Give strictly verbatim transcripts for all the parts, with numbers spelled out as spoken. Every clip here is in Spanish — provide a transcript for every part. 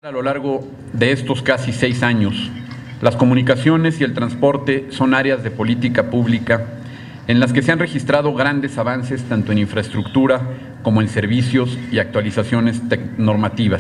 A lo largo de estos casi seis años, las comunicaciones y el transporte son áreas de política pública en las que se han registrado grandes avances tanto en infraestructura como en servicios y actualizaciones normativas.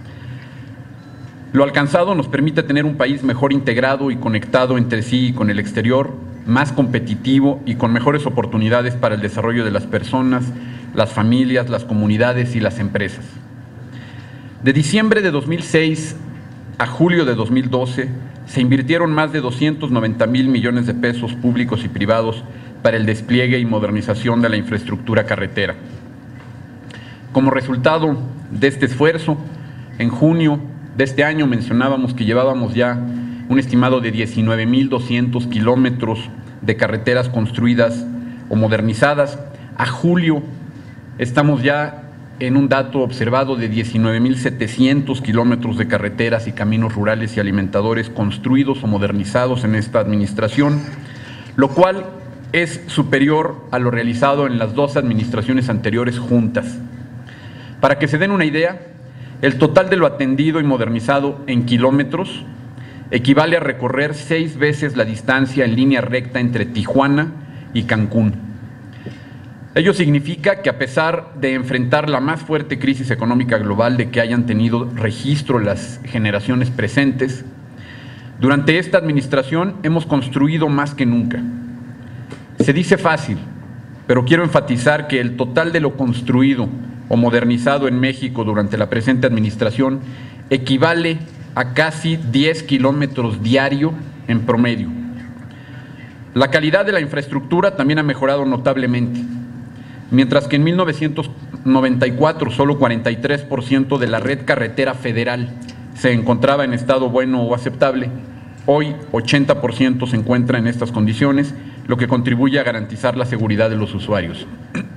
Lo alcanzado nos permite tener un país mejor integrado y conectado entre sí y con el exterior, más competitivo y con mejores oportunidades para el desarrollo de las personas, las familias, las comunidades y las empresas. De diciembre de dos mil seis a julio de dos mil doce se invirtieron más de doscientos noventa mil millones de pesos públicos y privados para el despliegue y modernización de la infraestructura carretera. Como resultado de este esfuerzo, en junio de este año mencionábamos que llevábamos ya un estimado de diecinueve mil doscientos kilómetros de carreteras construidas o modernizadas. A julio estamos ya en un dato observado de diecinueve mil setecientos kilómetros de carreteras y caminos rurales y alimentadores construidos o modernizados en esta administración, lo cual es superior a lo realizado en las dos administraciones anteriores juntas. Para que se den una idea, el total de lo atendido y modernizado en kilómetros equivale a recorrer seis veces la distancia en línea recta entre Tijuana y Cancún. Ello significa que a pesar de enfrentar la más fuerte crisis económica global de que hayan tenido registro las generaciones presentes, durante esta administración hemos construido más que nunca. Se dice fácil, pero quiero enfatizar que el total de lo construido o modernizado en México durante la presente administración equivale a casi diez kilómetros diario en promedio. La calidad de la infraestructura también ha mejorado notablemente. Mientras que en mil novecientos noventa y cuatro solo cuarenta y tres por ciento de la red carretera federal se encontraba en estado bueno o aceptable, hoy ochenta por ciento se encuentra en estas condiciones, lo que contribuye a garantizar la seguridad de los usuarios.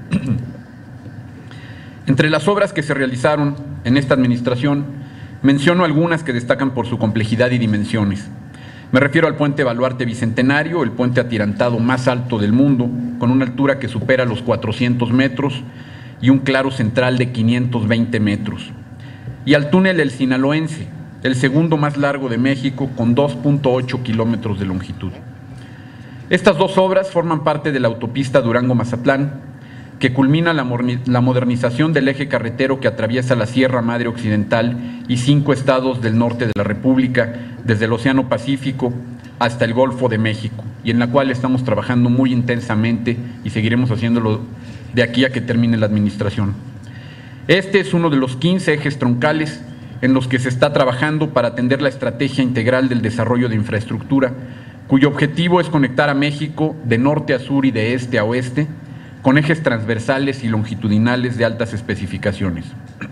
Entre las obras que se realizaron en esta administración, menciono algunas que destacan por su complejidad y dimensiones. Me refiero al puente Baluarte Bicentenario, el puente atirantado más alto del mundo, con una altura que supera los cuatrocientos metros y un claro central de quinientos veinte metros. Y al túnel El Sinaloense, el segundo más largo de México, con dos punto ocho kilómetros de longitud. Estas dos obras forman parte de la autopista Durango-Mazatlán, que culmina la, la modernización del eje carretero que atraviesa la Sierra Madre Occidental y cinco estados del norte de la República, desde el Océano Pacífico hasta el Golfo de México, y en la cual estamos trabajando muy intensamente y seguiremos haciéndolo de aquí a que termine la administración. Este es uno de los quince ejes troncales en los que se está trabajando para atender la estrategia integral del desarrollo de infraestructura, cuyo objetivo es conectar a México de norte a sur y de este a oeste, con ejes transversales y longitudinales de altas especificaciones.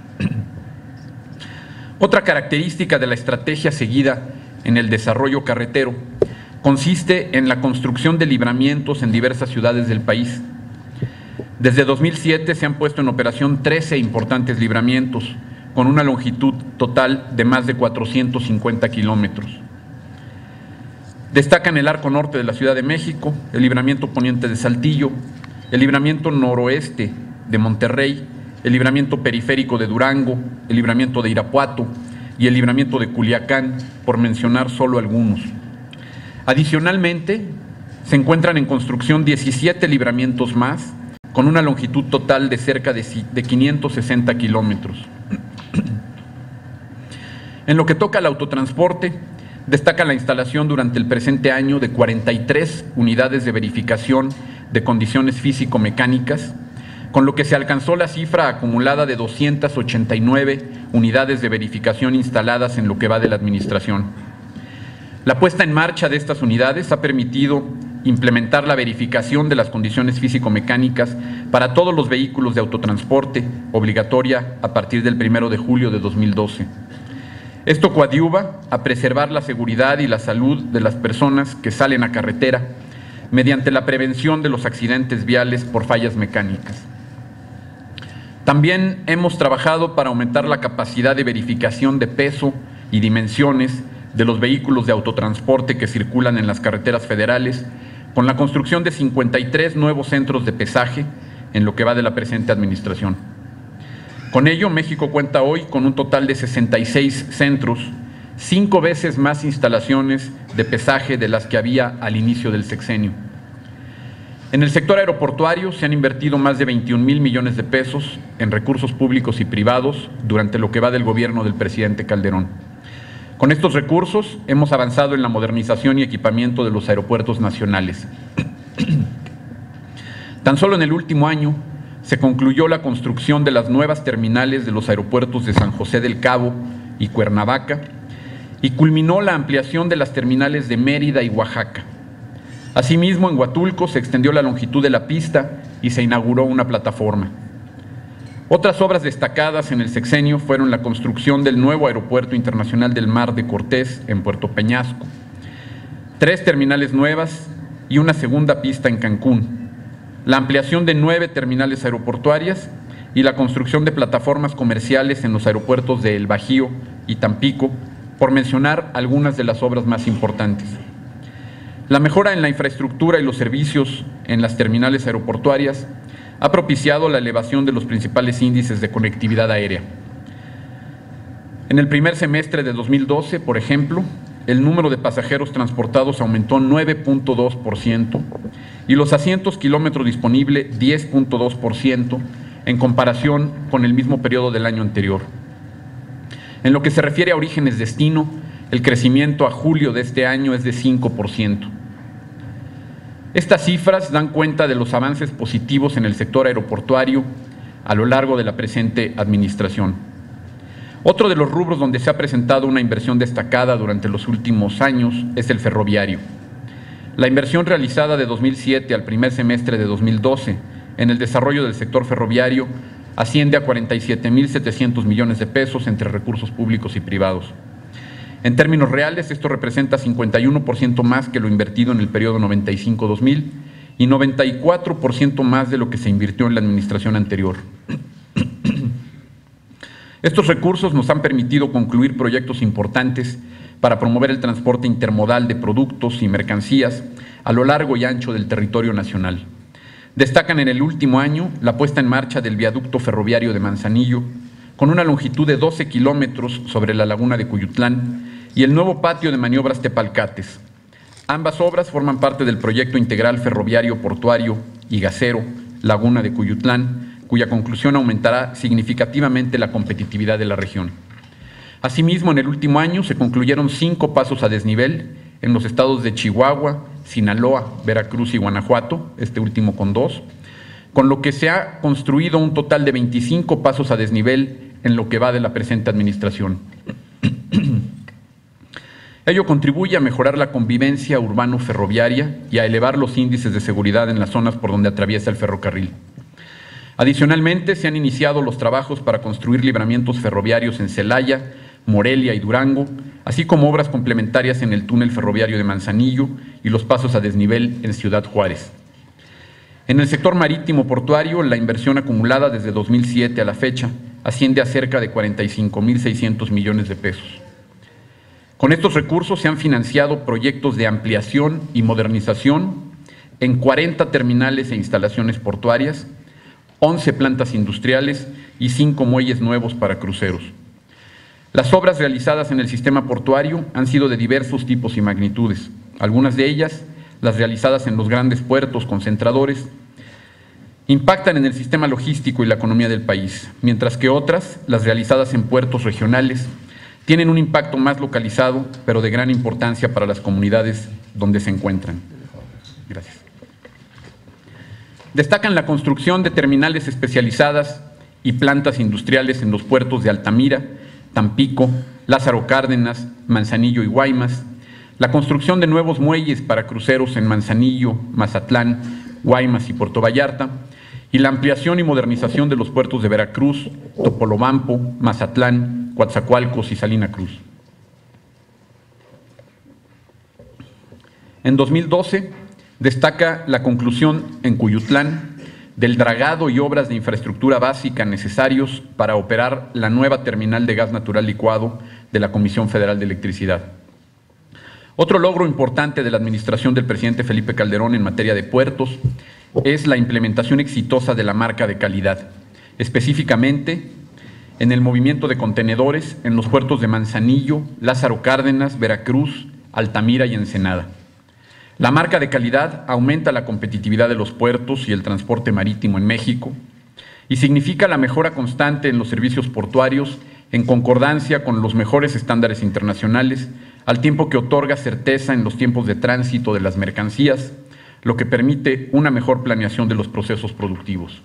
Otra característica de la estrategia seguida en el desarrollo carretero consiste en la construcción de libramientos en diversas ciudades del país. Desde dos mil siete se han puesto en operación trece importantes libramientos, con una longitud total de más de cuatrocientos cincuenta kilómetros. Destacan el arco norte de la Ciudad de México, el libramiento poniente de Saltillo, el libramiento noroeste de Monterrey, el libramiento periférico de Durango, el libramiento de Irapuato y el libramiento de Culiacán, por mencionar solo algunos. Adicionalmente, se encuentran en construcción diecisiete libramientos más, con una longitud total de cerca de quinientos sesenta kilómetros. En lo que toca al autotransporte, destaca la instalación durante el presente año de cuarenta y tres unidades de verificación de condiciones físico-mecánicas, con lo que se alcanzó la cifra acumulada de doscientas ochenta y nueve unidades de verificación instaladas en lo que va de la administración. La puesta en marcha de estas unidades ha permitido implementar la verificación de las condiciones físico-mecánicas para todos los vehículos de autotransporte, obligatoria a partir del primero de julio de dos mil doce. Esto coadyuva a preservar la seguridad y la salud de las personas que salen a carretera mediante la prevención de los accidentes viales por fallas mecánicas. También hemos trabajado para aumentar la capacidad de verificación de peso y dimensiones de los vehículos de autotransporte que circulan en las carreteras federales, con la construcción de cincuenta y tres nuevos centros de pesaje en lo que va de la presente administración. Con ello, México cuenta hoy con un total de sesenta y seis centros, cinco veces más instalaciones de pesaje de las que había al inicio del sexenio. En el sector aeroportuario se han invertido más de veintiún mil millones de pesos en recursos públicos y privados durante lo que va del gobierno del presidente Calderón. Con estos recursos hemos avanzado en la modernización y equipamiento de los aeropuertos nacionales. Tan solo en el último año se concluyó la construcción de las nuevas terminales de los aeropuertos de San José del Cabo y Cuernavaca y culminó la ampliación de las terminales de Mérida y Oaxaca. Asimismo, en Huatulco se extendió la longitud de la pista y se inauguró una plataforma. Otras obras destacadas en el sexenio fueron la construcción del nuevo Aeropuerto Internacional del Mar de Cortés en Puerto Peñasco, tres terminales nuevas y una segunda pista en Cancún, la ampliación de nueve terminales aeroportuarias y la construcción de plataformas comerciales en los aeropuertos de El Bajío y Tampico, por mencionar algunas de las obras más importantes. La mejora en la infraestructura y los servicios en las terminales aeroportuarias ha propiciado la elevación de los principales índices de conectividad aérea. En el primer semestre de dos mil doce, por ejemplo, el número de pasajeros transportados aumentó nueve punto dos por ciento y los asientos kilómetro disponible diez punto dos por ciento en comparación con el mismo periodo del año anterior. En lo que se refiere a orígenes-destino, el crecimiento a julio de este año es de cinco por ciento. Estas cifras dan cuenta de los avances positivos en el sector aeroportuario a lo largo de la presente administración. Otro de los rubros donde se ha presentado una inversión destacada durante los últimos años es el ferroviario. La inversión realizada de dos mil siete al primer semestre de dos mil doce en el desarrollo del sector ferroviario asciende a cuarenta y siete mil setecientos millones de pesos entre recursos públicos y privados. En términos reales, esto representa cincuenta y uno por ciento más que lo invertido en el periodo noventa y cinco a dos mil y noventa y cuatro por ciento más de lo que se invirtió en la administración anterior. Estos recursos nos han permitido concluir proyectos importantes para promover el transporte intermodal de productos y mercancías a lo largo y ancho del territorio nacional. Destacan en el último año la puesta en marcha del viaducto ferroviario de Manzanillo, con una longitud de doce kilómetros sobre la laguna de Cuyutlán, y el nuevo patio de maniobras Tepalcates. Ambas obras forman parte del proyecto integral ferroviario portuario y gasero Laguna de Cuyutlán, cuya conclusión aumentará significativamente la competitividad de la región. Asimismo, en el último año se concluyeron cinco pasos a desnivel en los estados de Chihuahua, Sinaloa, Veracruz y Guanajuato, este último con dos, con lo que se ha construido un total de veinticinco pasos a desnivel en lo que va de la presente administración. Ello contribuye a mejorar la convivencia urbano-ferroviaria y a elevar los índices de seguridad en las zonas por donde atraviesa el ferrocarril. Adicionalmente, se han iniciado los trabajos para construir libramientos ferroviarios en Celaya, Morelia y Durango, así como obras complementarias en el túnel ferroviario de Manzanillo y los pasos a desnivel en Ciudad Juárez. En el sector marítimo portuario, la inversión acumulada desde dos mil siete a la fecha asciende a cerca de cuarenta y cinco mil seiscientos millones de pesos. Con estos recursos se han financiado proyectos de ampliación y modernización en cuarenta terminales e instalaciones portuarias, once plantas industriales y cinco muelles nuevos para cruceros. Las obras realizadas en el sistema portuario han sido de diversos tipos y magnitudes. Algunas de ellas, las realizadas en los grandes puertos concentradores, impactan en el sistema logístico y la economía del país, mientras que otras, las realizadas en puertos regionales, tienen un impacto más localizado, pero de gran importancia para las comunidades donde se encuentran. Gracias. Destacan la construcción de terminales especializadas y plantas industriales en los puertos de Altamira, Tampico, Lázaro Cárdenas, Manzanillo y Guaymas, la construcción de nuevos muelles para cruceros en Manzanillo, Mazatlán, Guaymas y Puerto Vallarta, y la ampliación y modernización de los puertos de Veracruz, Topolobampo, Mazatlán, Coatzacoalcos y Salina Cruz. En dos mil doce, destaca la conclusión en Cuyutlán del dragado y obras de infraestructura básica necesarios para operar la nueva terminal de gas natural licuado de la Comisión Federal de Electricidad. Otro logro importante de la administración del presidente Felipe Calderón en materia de puertos es la implementación exitosa de la marca de calidad, específicamente en el movimiento de contenedores en los puertos de Manzanillo, Lázaro Cárdenas, Veracruz, Altamira y Ensenada. La marca de calidad aumenta la competitividad de los puertos y el transporte marítimo en México y significa la mejora constante en los servicios portuarios en concordancia con los mejores estándares internacionales, al tiempo que otorga certeza en los tiempos de tránsito de las mercancías, lo que permite una mejor planeación de los procesos productivos.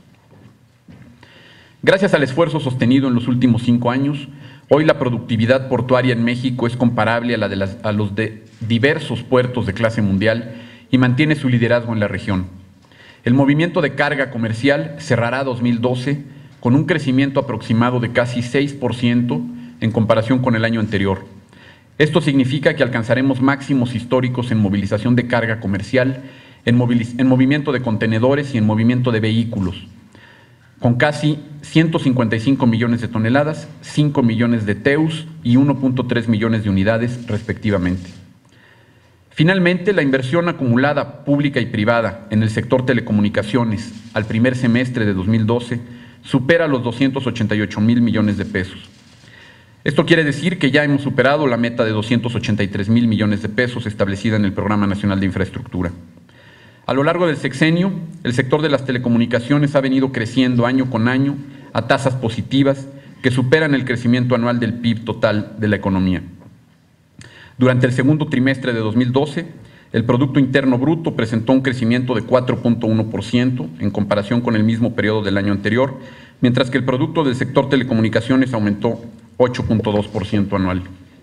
Gracias al esfuerzo sostenido en los últimos cinco años, hoy la productividad portuaria en México es comparable a la de las, a los de diversos puertos de clase mundial y mantiene su liderazgo en la región. El movimiento de carga comercial cerrará dos mil doce con un crecimiento aproximado de casi seis por ciento en comparación con el año anterior. Esto significa que alcanzaremos máximos históricos en movilización de carga comercial, en, en movimiento de contenedores y en movimiento de vehículos, con casi ciento cincuenta y cinco millones de toneladas, cinco millones de T E Us y uno punto tres millones de unidades, respectivamente. Finalmente, la inversión acumulada pública y privada en el sector telecomunicaciones al primer semestre de dos mil doce supera los doscientos ochenta y ocho mil millones de pesos. Esto quiere decir que ya hemos superado la meta de doscientos ochenta y tres mil millones de pesos establecida en el Programa Nacional de Infraestructura. A lo largo del sexenio, el sector de las telecomunicaciones ha venido creciendo año con año a tasas positivas que superan el crecimiento anual del P I B total de la economía. Durante el segundo trimestre de dos mil doce, el Producto Interno Bruto presentó un crecimiento de cuatro punto uno por ciento en comparación con el mismo periodo del año anterior, mientras que el producto del sector telecomunicaciones aumentó ocho punto dos por ciento anual.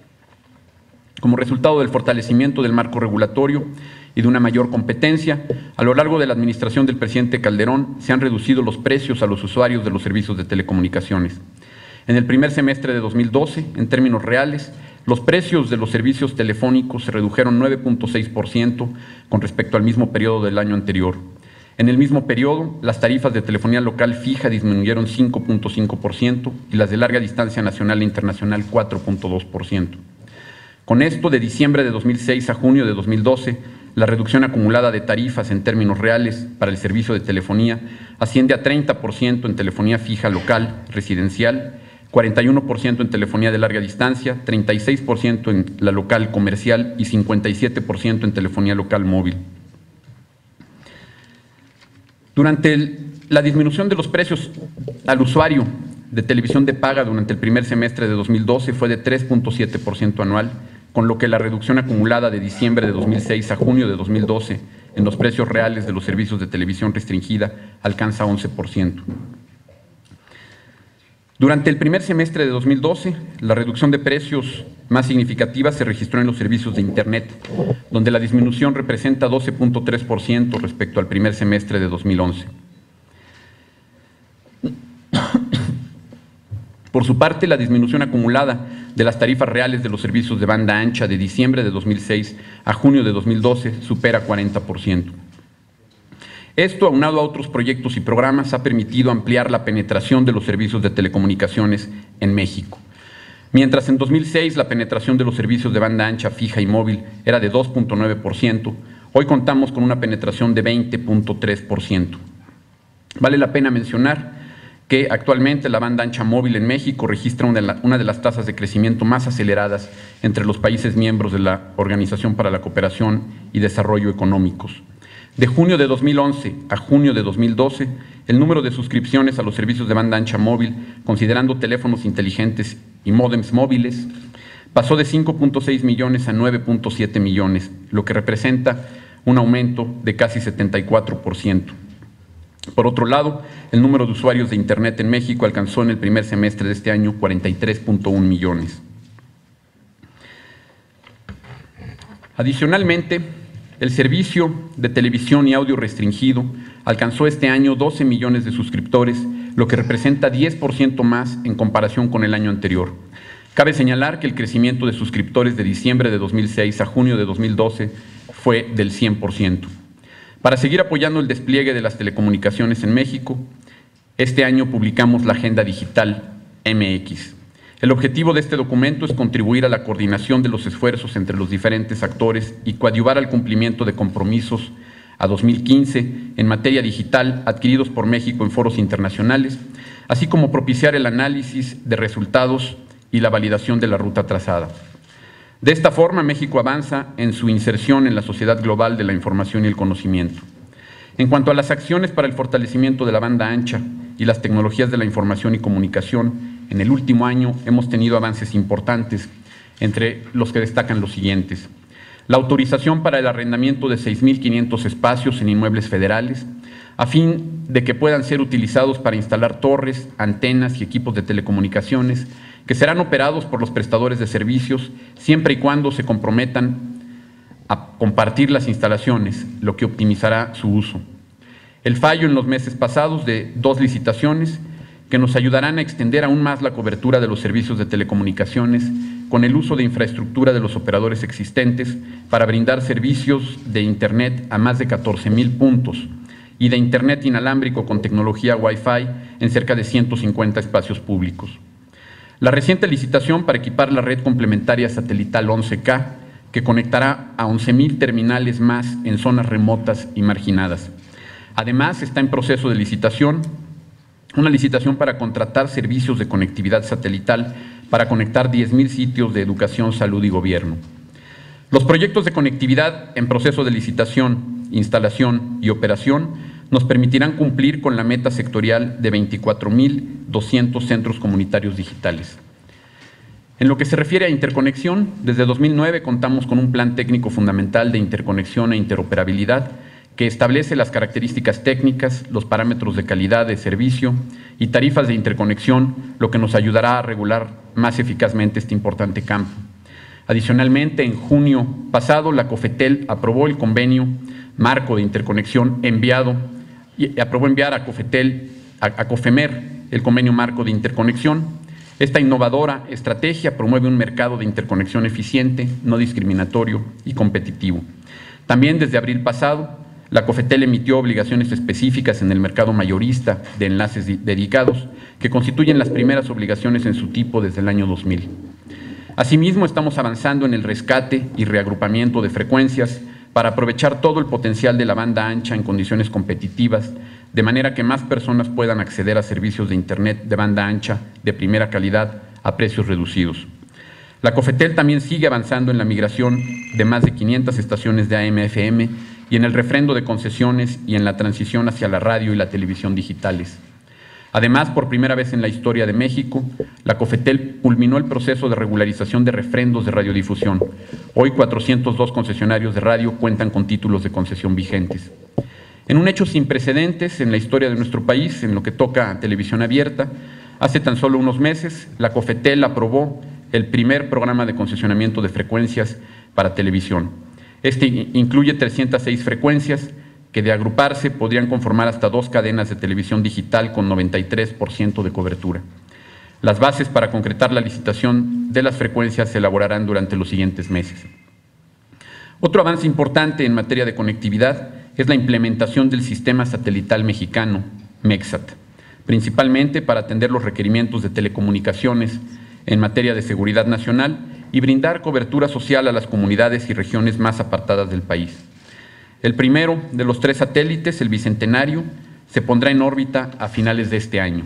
Como resultado del fortalecimiento del marco regulatorio y de una mayor competencia, a lo largo de la administración del presidente Calderón se han reducido los precios a los usuarios de los servicios de telecomunicaciones. En el primer semestre de dos mil doce, en términos reales, los precios de los servicios telefónicos se redujeron nueve punto seis por ciento con respecto al mismo periodo del año anterior. En el mismo periodo, las tarifas de telefonía local fija disminuyeron cinco punto cinco por ciento y las de larga distancia nacional e internacional cuatro punto dos por ciento. Con esto, de diciembre de dos mil seis a junio de dos mil doce, la reducción acumulada de tarifas en términos reales para el servicio de telefonía asciende a treinta por ciento en telefonía fija local, residencial, cuarenta y uno por ciento en telefonía de larga distancia, treinta y seis por ciento en la local comercial y cincuenta y siete por ciento en telefonía local móvil. Durante el, la disminución de los precios al usuario de televisión de paga durante el primer semestre de dos mil doce fue de tres punto siete por ciento anual, con lo que la reducción acumulada de diciembre de dos mil seis a junio de dos mil doce en los precios reales de los servicios de televisión restringida alcanza once por ciento. Durante el primer semestre de dos mil doce, la reducción de precios más significativa se registró en los servicios de Internet, donde la disminución representa doce punto tres por ciento respecto al primer semestre de dos mil once. Por su parte, la disminución acumulada de las tarifas reales de los servicios de banda ancha de diciembre de dos mil seis a junio de dos mil doce supera cuarenta por ciento. Esto, aunado a otros proyectos y programas, ha permitido ampliar la penetración de los servicios de telecomunicaciones en México. Mientras en dos mil seis la penetración de los servicios de banda ancha fija y móvil era de dos punto nueve por ciento, hoy contamos con una penetración de veinte punto tres por ciento. Vale la pena mencionar que actualmente la banda ancha móvil en México registra una de, la, una de las tasas de crecimiento más aceleradas entre los países miembros de la Organización para la Cooperación y Desarrollo Económicos. De junio de dos mil once a junio de dos mil doce, el número de suscripciones a los servicios de banda ancha móvil, considerando teléfonos inteligentes y módems móviles, pasó de cinco punto seis millones a nueve punto siete millones, lo que representa un aumento de casi setenta y cuatro por ciento. Por otro lado, el número de usuarios de Internet en México alcanzó en el primer semestre de este año cuarenta y tres punto uno millones. Adicionalmente, el servicio de televisión y audio restringido alcanzó este año doce millones de suscriptores, lo que representa diez por ciento más en comparación con el año anterior. Cabe señalar que el crecimiento de suscriptores de diciembre de dos mil seis a junio de dos mil doce fue del cien por ciento. Para seguir apoyando el despliegue de las telecomunicaciones en México, este año publicamos la Agenda Digital M X. El objetivo de este documento es contribuir a la coordinación de los esfuerzos entre los diferentes actores y coadyuvar al cumplimiento de compromisos a dos mil quince en materia digital adquiridos por México en foros internacionales, así como propiciar el análisis de resultados y la validación de la ruta trazada. De esta forma, México avanza en su inserción en la sociedad global de la información y el conocimiento. En cuanto a las acciones para el fortalecimiento de la banda ancha y las tecnologías de la información y comunicación, en el último año hemos tenido avances importantes, entre los que destacan los siguientes: la autorización para el arrendamiento de seis mil quinientos espacios en inmuebles federales, a fin de que puedan ser utilizados para instalar torres, antenas y equipos de telecomunicaciones que serán operados por los prestadores de servicios siempre y cuando se comprometan a compartir las instalaciones, lo que optimizará su uso. El fallo en los meses pasados de dos licitaciones que nos ayudarán a extender aún más la cobertura de los servicios de telecomunicaciones con el uso de infraestructura de los operadores existentes para brindar servicios de Internet a más de catorce mil puntos y de Internet inalámbrico con tecnología Wi-Fi en cerca de ciento cincuenta espacios públicos. La reciente licitación para equipar la red complementaria satelital once K, que conectará a once mil terminales más en zonas remotas y marginadas. Además, está en proceso de licitación una licitación para contratar servicios de conectividad satelital para conectar diez mil sitios de educación, salud y gobierno. Los proyectos de conectividad en proceso de licitación, instalación y operación nos permitirán cumplir con la meta sectorial de veinticuatro mil doscientos centros comunitarios digitales. En lo que se refiere a interconexión, desde dos mil nueve contamos con un plan técnico fundamental de interconexión e interoperabilidad que establece las características técnicas, los parámetros de calidad de servicio y tarifas de interconexión, lo que nos ayudará a regular más eficazmente este importante campo. Adicionalmente, en junio pasado, la COFETEL aprobó el convenio marco de interconexión enviado y aprobó enviar a COFETEL, a, a COFEMER, el convenio marco de interconexión. Esta innovadora estrategia promueve un mercado de interconexión eficiente, no discriminatorio y competitivo. También desde abril pasado, la COFETEL emitió obligaciones específicas en el mercado mayorista de enlaces dedicados, que constituyen las primeras obligaciones en su tipo desde el año dos mil. Asimismo, estamos avanzando en el rescate y reagrupamiento de frecuencias para aprovechar todo el potencial de la banda ancha en condiciones competitivas, de manera que más personas puedan acceder a servicios de Internet de banda ancha de primera calidad a precios reducidos. La COFETEL también sigue avanzando en la migración de más de quinientas estaciones de A M F M y en el refrendo de concesiones y en la transición hacia la radio y la televisión digitales. Además, por primera vez en la historia de México, la COFETEL culminó el proceso de regularización de refrendos de radiodifusión. Hoy, cuatrocientos dos concesionarios de radio cuentan con títulos de concesión vigentes. En un hecho sin precedentes en la historia de nuestro país, en lo que toca a televisión abierta, hace tan solo unos meses, la COFETEL aprobó el primer programa de concesionamiento de frecuencias para televisión. Este incluye trescientas seis frecuencias que, de agruparse, podrían conformar hasta dos cadenas de televisión digital con noventa y tres por ciento de cobertura. Las bases para concretar la licitación de las frecuencias se elaborarán durante los siguientes meses. Otro avance importante en materia de conectividad es la implementación del sistema satelital mexicano, MEXSAT, principalmente para atender los requerimientos de telecomunicaciones en materia de seguridad nacional y brindar cobertura social a las comunidades y regiones más apartadas del país. El primero de los tres satélites, el Bicentenario, se pondrá en órbita a finales de este año.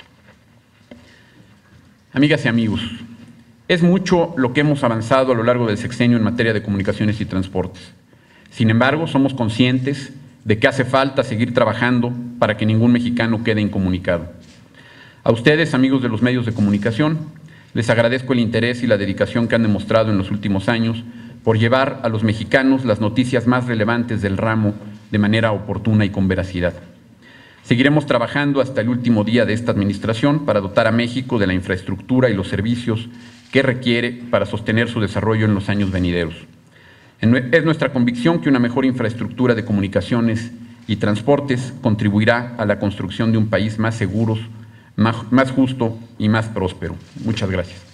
Amigas y amigos, es mucho lo que hemos avanzado a lo largo del sexenio en materia de comunicaciones y transportes. Sin embargo, somos conscientes de que hace falta seguir trabajando para que ningún mexicano quede incomunicado. A ustedes, amigos de los medios de comunicación, les agradezco el interés y la dedicación que han demostrado en los últimos años por llevar a los mexicanos las noticias más relevantes del ramo de manera oportuna y con veracidad. Seguiremos trabajando hasta el último día de esta administración para dotar a México de la infraestructura y los servicios que requiere para sostener su desarrollo en los años venideros. Es nuestra convicción que una mejor infraestructura de comunicaciones y transportes contribuirá a la construcción de un país más seguro, más, más justo y más próspero. Muchas gracias.